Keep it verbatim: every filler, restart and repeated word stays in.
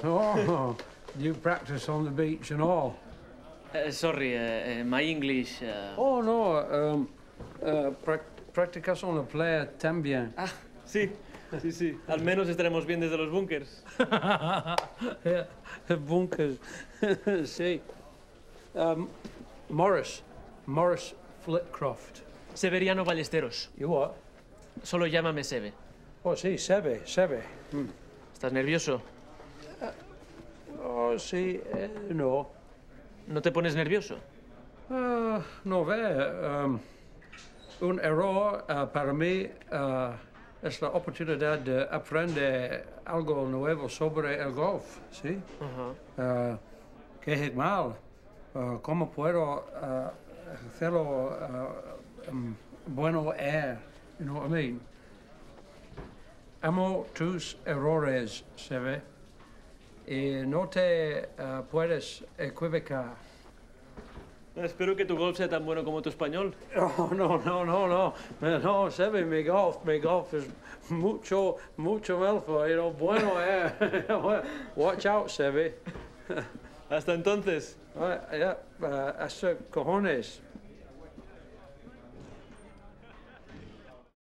Oh, you practice on the beach and all? Uh, sorry, uh, uh, my English... Uh... Oh, no, um, uh, pra practicas on the playa también. Ah, sí, sí, sí. Al menos estaremos bien desde los búnkers. Yeah, bunkers, sí. Um, Maurice, Maurice Flitcroft. Severiano Ballesteros. You what? Solo llámame Seve. Oh, sí, Seve, Seve. Mm. ¿Estás nervioso? Uh, oh, sí, eh, no. ¿No te pones nervioso? Uh, no ve. Um, un error uh, para mí uh, es la oportunidad de aprender algo nuevo sobre el golf, ¿sí? Uh-huh. Uh, qué mal. Uh, ¿Cómo puedo uh, hacerlo uh, um, bueno air? You know what I mean? Amo tus errores, Seve, y no te uh, puedes equivocar. Espero que tu golf sea tan bueno como tu español. Oh, no, no, no, no. No, Seve, mi golf, mi golf es mucho, mucho mejor, you know, bueno, eh. Watch out, Seve. Hasta entonces. Uh, yeah, uh, hasta cojones.